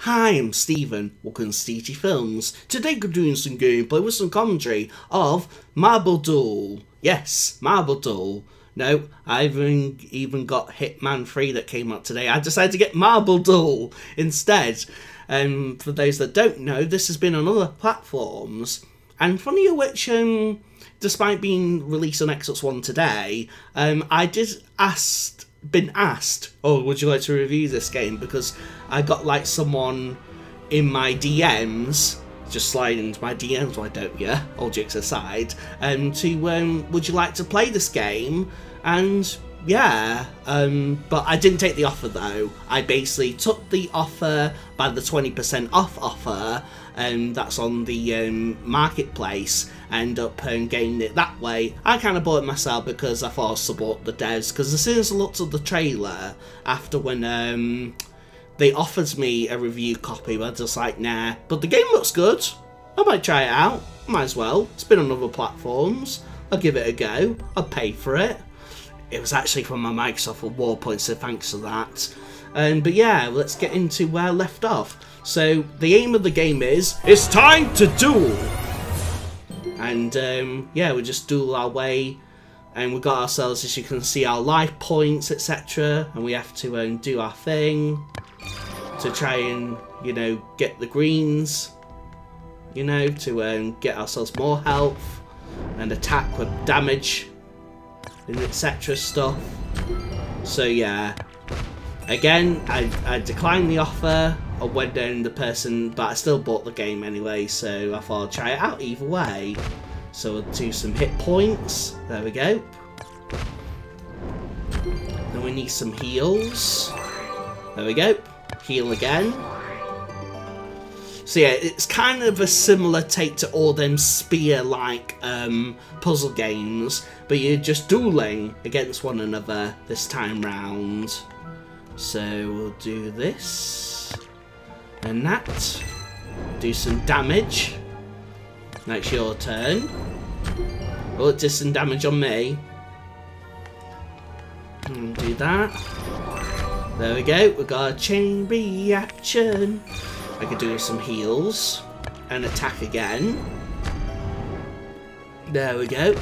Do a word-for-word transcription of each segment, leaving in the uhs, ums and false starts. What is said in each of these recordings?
Hi, I'm Stephen, welcome to C G Films. Today we're doing some gameplay with some commentary of Marble Duel. Yes, Marble Duel. No, I haven't even got Hitman three that came out today. I decided to get Marble Duel instead. Um, for those that don't know, this has been on other platforms. And funny which, um, despite being released on Xbox One today, um, I did asked, been asked, oh, would you like to review this game? Because I got like someone in my D Ms, just slide into my D Ms, why don't you? All jokes aside, um, to um, would you like to play this game? And yeah, um, but I didn't take the offer though. I basically took the offer by the twenty percent off offer, and um, that's on the um, marketplace. I end up um, getting it that way. I kind of bought it myself because I thought I'd support the devs. Because as soon as I looked at the trailer after when um, they offered me a review copy, I was just like, nah. But the game looks good. I might try it out. Might as well. It's been on other platforms. I'll give it a go. I'll pay for it. It was actually from my Microsoft Award points, so thanks for that. Um, but yeah, let's get into where I left off. So the aim of the game is, it's time to duel! And um, yeah, we just duel our way, and we got ourselves, as you can see, our life points, et cetera. And we have to um, do our thing to try and, you know, get the greens, you know, to um, get ourselves more health and attack with damage and et cetera stuff. So yeah, again, I, I declined the offer. I went down the person, but I still bought the game anyway, so I thought I'd try it out either way. So we'll do some hit points. There we go. Then we need some heals. There we go. Heal again. So yeah, it's kind of a similar take to all them spear-like um, puzzle games, but you're just dueling against one another this time round. So we'll do this and that. Do some damage. Now it's your turn. Oh, it did some damage on me. And do that. There we go. We got a chain reaction. I could do some heals and attack again. There we go.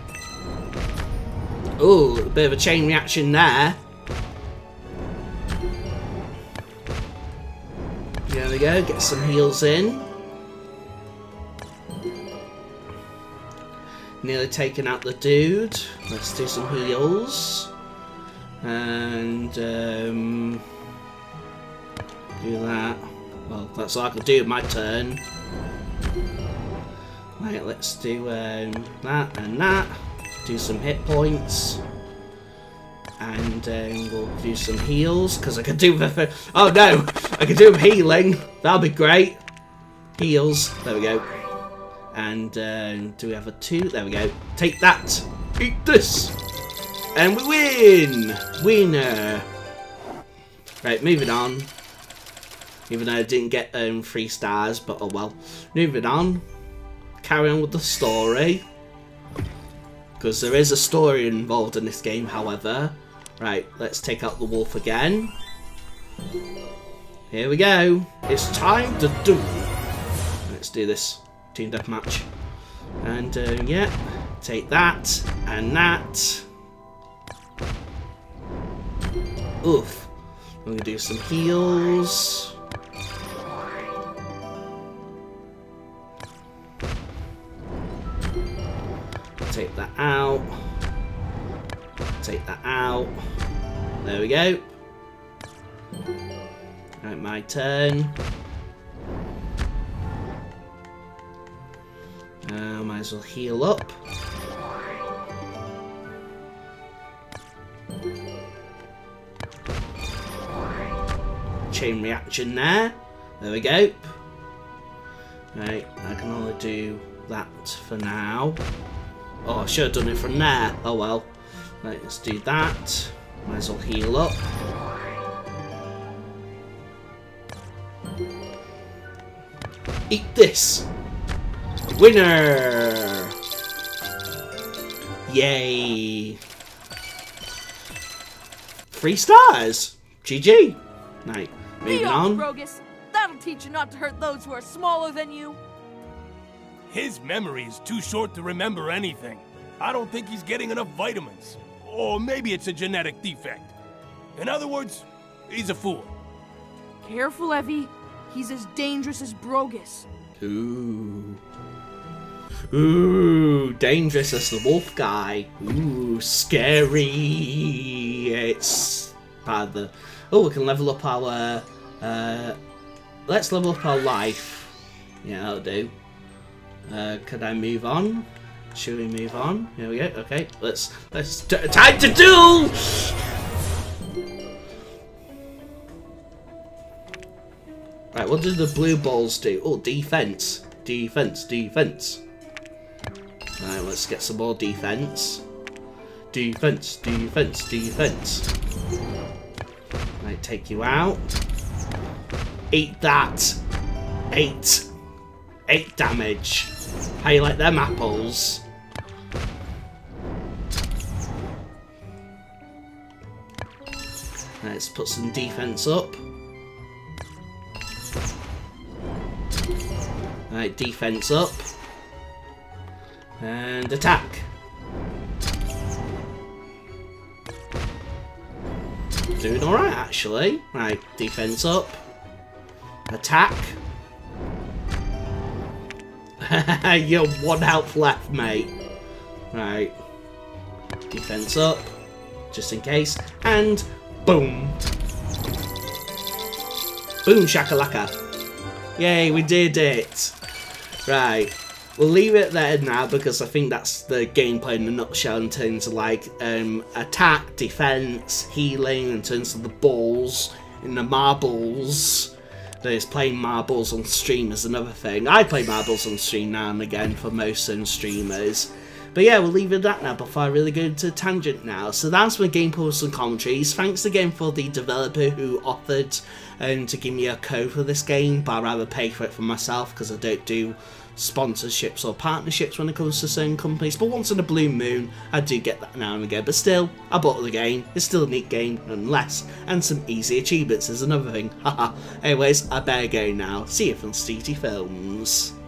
Oh, a bit of a chain reaction there. There we go, get some heals in. Nearly taken out the dude. Let's do some heals. And um, do that. Well, that's all I can do with my turn. Right, let's do um, that and that. Do some hit points. And um, we'll do some heals, because I can do the... Oh no! I can do healing! That'll be great! Heals. There we go. And um, do we have a two? There we go. Take that! Eat this! And we win! Winner! Right, moving on. Even though I didn't get um, three stars, but oh well. Moving on. Carry on with the story. Because there is a story involved in this game, however. Right, let's take out the wolf again. Here we go. It's time to duel. Let's do this. Team deathmatch. And uh, yeah, take that and that. Oof. We're going to do some heals. Take that out. Take that out. There we go. Right, my turn. Uh, might as well heal up. Chain reaction there. There we go. Right, I can only do that for now. Oh, I should have done it from there. Oh well. Right, let's do that. Might as well heal up. Eat this! Winner! Yay! Three stars! G G! Right, moving on. Rogus. That'll teach you not to hurt those who are smaller than you? His memory is too short to remember anything. I don't think he's getting enough vitamins. Or maybe it's a genetic defect. In other words, he's a fool. Careful, Evie. He's as dangerous as Brogus. Ooh. Ooh, dangerous as the wolf guy. Ooh, scary. It's part of the... Oh, we can level up our... Uh, let's level up our life. Yeah, that'll do. Uh, could I move on? Should we move on? Here we go. Okay, let's... let's time to duel! Right, what do the blue balls do? Oh, defense. Defense, defense. Right, let's get some more defense. Defense, defense, defense. Right, take you out. Eat that. Eight. Eight damage. How you like them apples? Let's put some defense up. Right, defense up. And attack. Doing alright, actually. Right, defense up. Attack. You have one health left, mate. Right. Defense up. Just in case. And boom. Boom shakalaka. Yay, we did it. Right. We'll leave it there now because I think that's the gameplay in a nutshell in terms of like um, attack, defense, healing, in terms of the balls in the marbles. There's playing marbles on stream is another thing. I play marbles on stream now and again for most certain streamers. But yeah, we'll leave it at that now before I really go into a tangent now. So that's my gameplay and commentaries. Thanks again for the developer who offered um, to give me a code for this game, but I'd rather pay for it for myself because I don't do sponsorships or partnerships when it comes to certain companies. But once in a blue moon, I do get that now and again. But still, I bought the game. It's still a neat game, nonetheless. And some easy achievements is another thing. Haha. Anyways, I better go now. See you from Steety Films.